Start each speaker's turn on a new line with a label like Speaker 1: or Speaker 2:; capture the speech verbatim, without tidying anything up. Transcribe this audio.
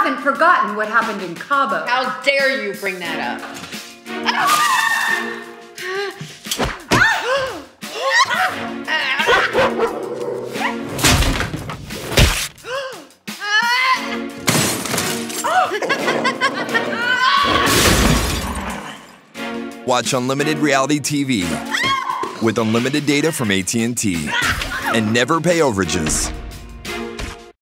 Speaker 1: haven't forgotten what happened in Cabo.
Speaker 2: How dare you bring that up?
Speaker 3: Watch unlimited reality T V with unlimited data from A T and T and never pay overages.